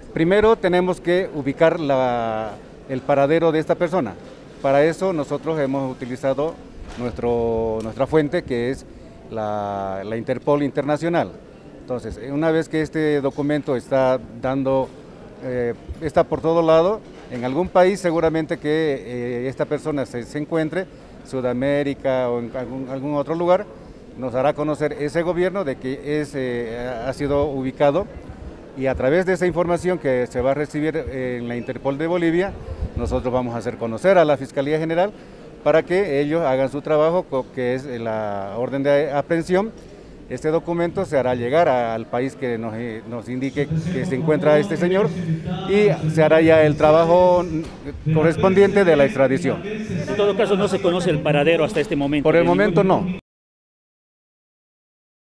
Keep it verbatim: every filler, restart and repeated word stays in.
Primero tenemos que ubicar la, el paradero de esta persona. Para eso nosotros hemos utilizado nuestro, nuestra fuente, que es la, la Interpol Internacional. Entonces, una vez que este documento está dando, eh, está por todo lado, en algún país seguramente que eh, esta persona se, se encuentre, Sudamérica o en algún, algún otro lugar, nos hará conocer ese gobierno de que es, eh, ha sido ubicado, y a través de esa información que se va a recibir en la Interpol de Bolivia, nosotros vamos a hacer conocer a la Fiscalía General para que ellos hagan su trabajo, que es la orden de aprehensión. Este documento se hará llegar al país que nos, nos indique que se encuentra este señor, y se hará ya el trabajo correspondiente de la extradición. En todo caso, no se conoce el paradero hasta este momento. Por el momento no,